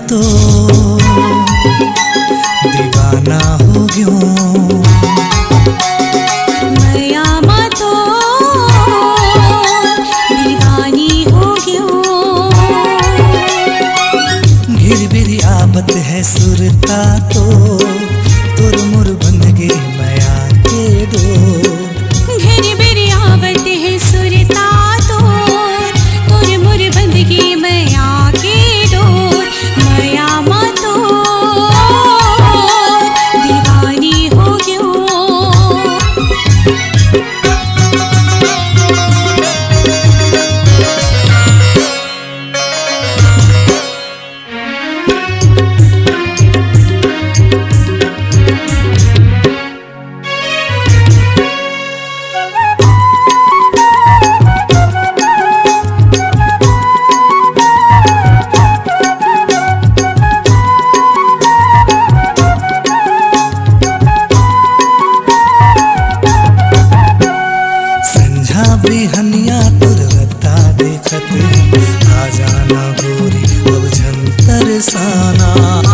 तो दीवाना हो गयो, मैया माँ तो दीवानी हो गयो। घिर बिरी आबत है सुरता तो तुर मुर बंदगी मैया के दो। घिर बिरी आबत है सुरता तो तुर मुर बंदगी मैया के डोर। मैया माँ तो दीवानी हो गयो। बिहनिया तुरवता देखत आ जाना गोरी अब झंतर साना।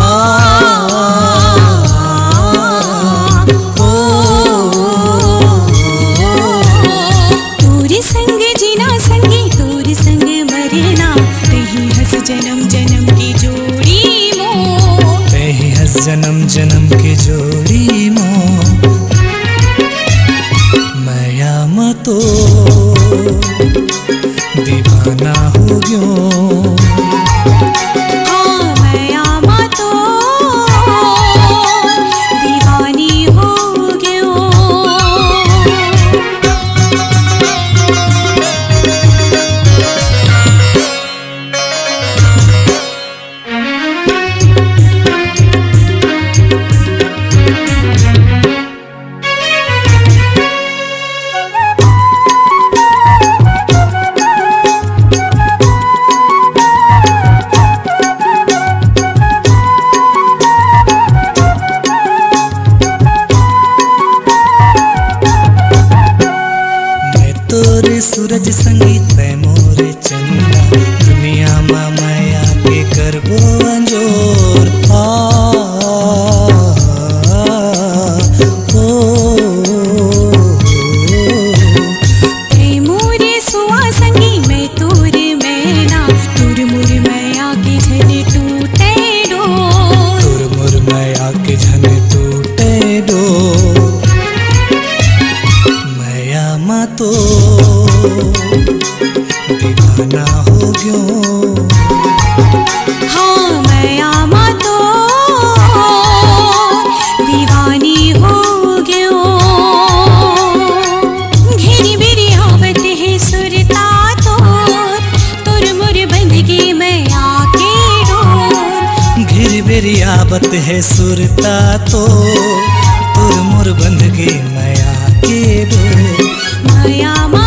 तोरे संग जीना संगी तोरे संग मरना, तेही हंस जन्म जन्म की जोड़ी मो। तेही हंस जन्म जन्म की जोड़ी मो। मैया माँ तो दीवाना हो गयो। हाँ मैया माँ तो दीवानी हो गयो। सूरज संगीत मोरे चंदा, दुनिया मा माया के करबो अंजोर। मोरे सुआ संगी मैं तोरे मैना, तुर मुर मैया के झन टूटे डोर। तुर मुर मैया के झन टूटे डोर। मैया माँ तो दीवाना हो गयो। हाँ मैया माँ तो दीवानी हो गयो। घिरी बिरी आवत है सुरता तो तुर मुर बंदगी मैया के डोर। घिर बिरी आबत है सुरता तो तुर मुर बंदगी मैया के डोर। मैया